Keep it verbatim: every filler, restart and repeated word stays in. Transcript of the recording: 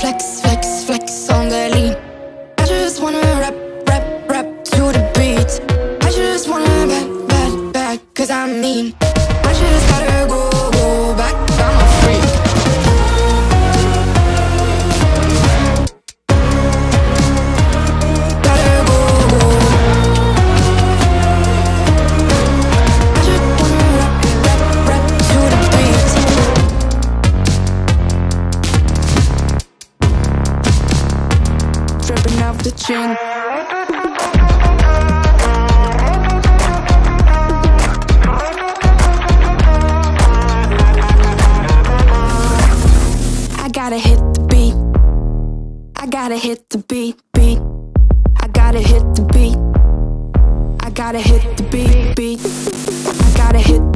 flex, flex, flex on the lean. I just wanna rap, rap, rap to the beat. I just wanna back, back, back, cause I'm mean. I just gotta go, go back, I'm a freak. Gotta go, go. I just wanna rap, rap, rap to the beat. Dripping off the chin. I gotta hit the beat. I gotta hit the beat, beat. I gotta hit the beat. I gotta hit the beat, beat. I gotta hit